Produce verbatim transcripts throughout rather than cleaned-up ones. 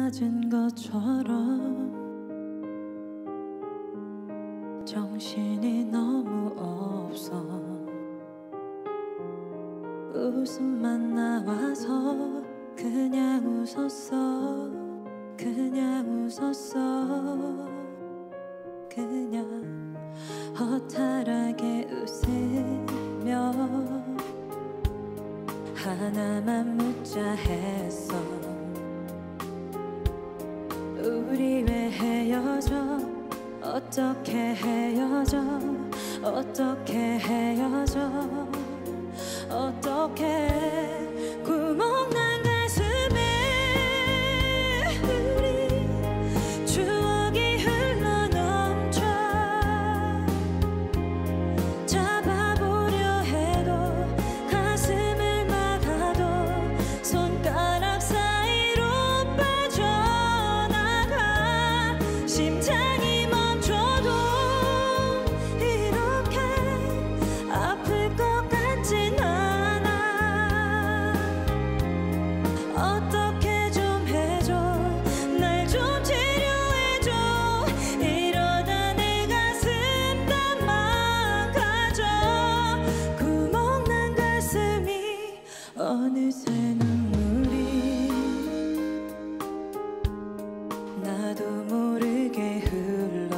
맞은 것처럼 정신이 너무 없어. 웃음만 나와서 그냥 웃었어. 그냥 웃었어. 그냥 허탈하게 웃으며 하나만 묻자 했어. 우리 왜 헤어져? 어떻게 헤어져? 어떻게 헤어져? 어떻게 구멍난 가슴에 우리 추억이 흘러넘쳐. 잡아보려 해도 가슴을 막아도 손가락 사이로 빠져나가. 심장이 멈춰도 이렇게 아플 것 같진 않아. 어떻게 좀 해줘. 날 좀 치료해줘. 이러다 내 가슴 다 망가져. 구멍난 가슴이 어느새 눈물이 나도 모르게 흘러.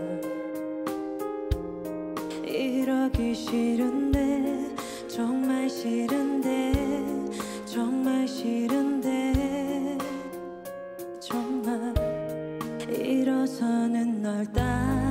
이러기 싫은데 정말 싫은데 정말 싫은데 정말 일어서는 널 따라